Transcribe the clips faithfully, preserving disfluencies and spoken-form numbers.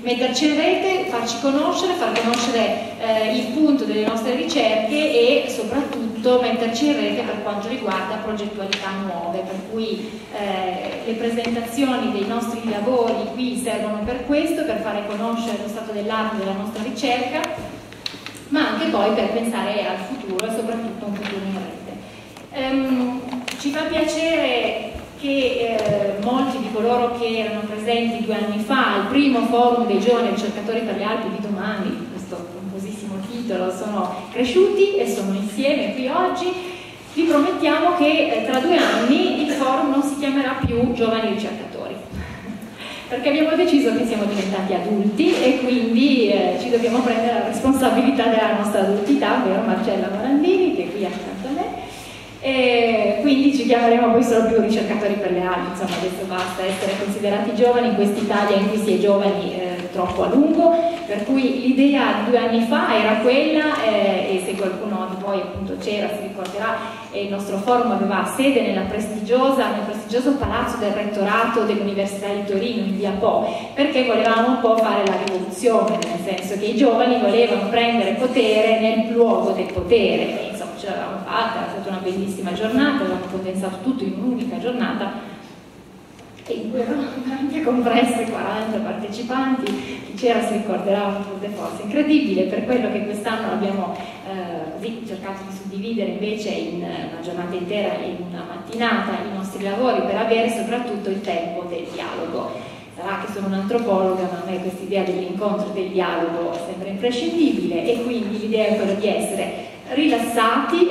metterci in rete, farci conoscere, far conoscere eh, il punto delle nostre ricerche e soprattutto metterci in rete per quanto riguarda progettualità nuove, per cui eh, le presentazioni dei nostri lavori qui servono per questo, per fare conoscere lo stato dell'arte della nostra ricerca, ma anche poi per pensare al futuro e soprattutto un futuro in rete. Um, ci fa piacere che eh, molti di coloro che erano presenti due anni fa al primo forum dei giovani ricercatori per le Alpi di domani, questo pomposissimo titolo, sono cresciuti e sono insieme qui oggi. Vi promettiamo che eh, tra due anni il forum non si chiamerà più Giovani Ricercatori, perché abbiamo deciso che siamo diventati adulti e quindi eh, ci dobbiamo prendere la responsabilità della nostra adultità, vero Marcella Morandini, che è qui accanto a me. E quindi ci chiameremo poi solo più ricercatori per le Alpi, insomma adesso basta essere considerati giovani in quest'Italia in cui si è giovani eh, troppo a lungo, per cui l'idea di due anni fa era quella eh, e se qualcuno di voi appunto c'era si ricorderà, eh, il nostro forum aveva sede nella prestigiosa, nel prestigioso palazzo del rettorato dell'Università di Torino in via Po, perché volevamo un po' fare la rivoluzione, nel senso che i giovani volevano prendere potere nel luogo del potere. Ce l'avevamo fatta, era stata una bellissima giornata, avevamo condensato tutto in un'unica giornata e in cui erano anche compresse quaranta partecipanti. Chi c'era si ricorderà un tour de force incredibile, per quello che quest'anno abbiamo eh, cercato di suddividere invece in una giornata intera e in una mattinata i nostri lavori per avere soprattutto il tempo del dialogo. Sarà che sono un'antropologa, ma a me questa idea dell'incontro e del dialogo sembra imprescindibile e quindi l'idea è quella di essere rilassati,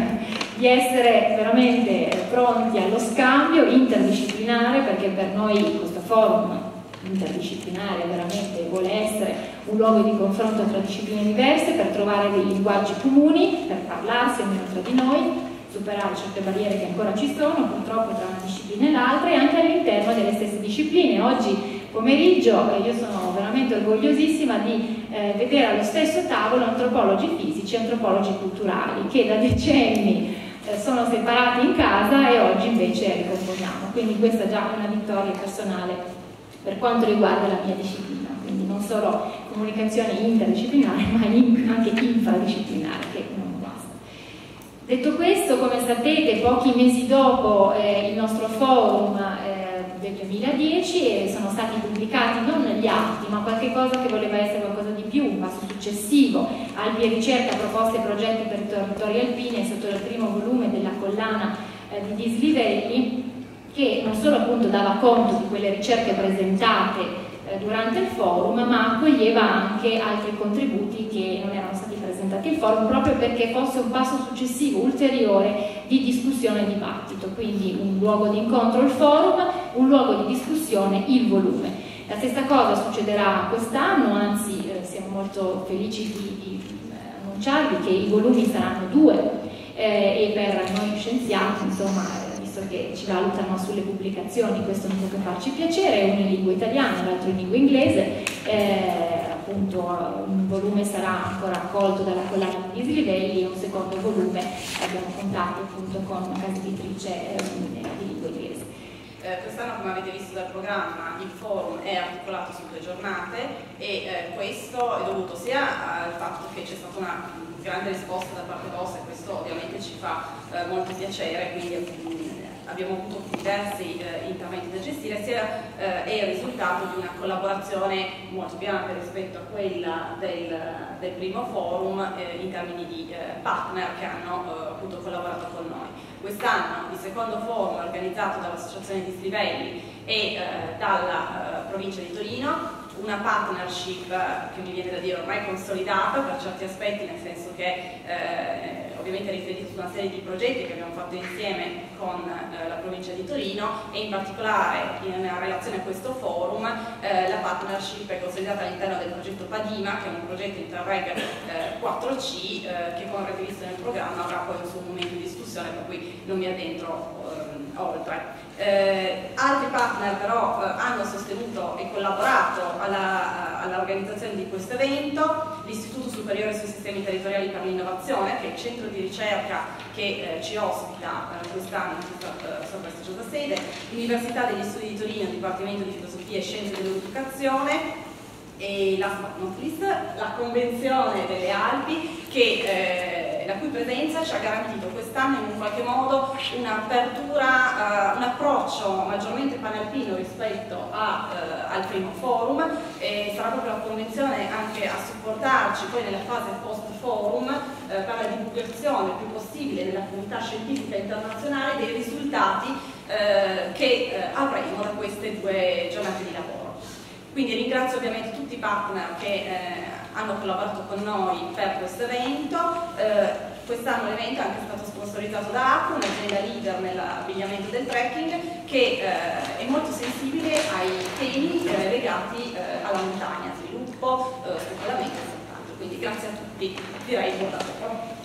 di essere veramente pronti allo scambio interdisciplinare, perché per noi questo forum interdisciplinare veramente vuole essere un luogo di confronto tra discipline diverse per trovare dei linguaggi comuni, per parlarsi almeno tra di noi, superare certe barriere che ancora ci sono purtroppo tra una disciplina e l'altra e anche all'interno delle stesse discipline. Oggi pomeriggio eh, io sono veramente orgogliosissima di eh, vedere allo stesso tavolo antropologi fisici e antropologi culturali che da decenni eh, sono separati in casa e oggi invece ricomponiamo, quindi questa è già una vittoria personale per quanto riguarda la mia disciplina, quindi non solo comunicazione interdisciplinare ma in, anche infradisciplinare, che non basta. Detto questo, come sapete, pochi mesi dopo eh, il nostro forum eh, del duemiladieci e sono stati pubblicati non gli atti ma qualche cosa che voleva essere qualcosa di più, un passo successivo, Alpi e ricerca, proposte e progetti per i territori alpini, è stato il primo volume della collana eh, di Dislivelli, che non solo appunto dava conto di quelle ricerche presentate eh, durante il forum, ma accoglieva anche altri contributi che non erano stati presentati al forum, proprio perché fosse un passo successivo, ulteriore, di discussione e dibattito, quindi un luogo di incontro il forum, un luogo di discussione il volume. La stessa cosa succederà quest'anno, anzi eh, siamo molto felici di, di eh, annunciarvi che i volumi saranno due eh, e per noi scienziati, insomma, che ci valutano sulle pubblicazioni, questo non può che farci piacere, uno in lingua italiana, l'altro in lingua inglese, eh, appunto un volume sarà ancora accolto dalla collana di Dislivelli e un secondo volume abbiamo contatti appunto con una casa editrice eh, di lingua inglese. Eh, Quest'anno, come avete visto dal programma, il forum è articolato su due giornate e eh, questo è dovuto sia al fatto che c'è stata una grande risposta da parte vostra e questo ovviamente ci fa eh, molto piacere, quindi mh, abbiamo avuto diversi eh, interventi da gestire, sia eh, è il risultato di una collaborazione molto più ampia rispetto a quella del, del primo forum eh, in termini di eh, partner che hanno eh, appunto collaborato con noi. Quest'anno il secondo forum è organizzato dall'Associazione Dislivelli e eh, dalla eh, provincia di Torino, una partnership che mi viene da dire ormai consolidata per certi aspetti, nel senso che eh, ovviamente riferito su una serie di progetti che abbiamo fatto insieme con eh, la provincia di Torino e in particolare in relazione a questo forum eh, la partnership è consolidata all'interno del progetto Padima, che è un progetto Interreg eh, quattro C eh, che, come avrete visto nel programma, avrà poi un suo momento di discussione, per cui non mi addentro eh, oltre. Eh, altri partner però eh, hanno sostenuto e collaborato all'organizzazione all di questo evento: l'Istituto Superiore sui Sistemi Territoriali per l'Innovazione, che è il centro di ricerca che eh, ci ospita eh, quest'anno in questa eh, sua prestigiosa sede, l'Università degli Studi di Torino, Dipartimento di Filosofia e Scienze dell'Educazione, E last but not least, la Convenzione delle Alpi, che, eh, la cui presenza ci ha garantito quest'anno in un qualche modo un'apertura, uh, un approccio maggiormente panalpino rispetto a, uh, al primo forum, e sarà proprio la Convenzione anche a supportarci poi nella fase post-forum uh, per la divulgazione il più possibile nella comunità scientifica internazionale dei risultati uh, che uh, avremo da queste due giornate di lavoro. Quindi ringrazio ovviamente tutti i partner che eh, hanno collaborato con noi per questo evento. Eh, Quest'anno l'evento è anche stato sponsorizzato da Acqua, un'azienda leader nell'abbigliamento del trekking, che eh, è molto sensibile ai temi eh, legati eh, alla montagna, sviluppo, eh, spopolamento e soltanto. Quindi grazie a tutti, direi buon lavoro.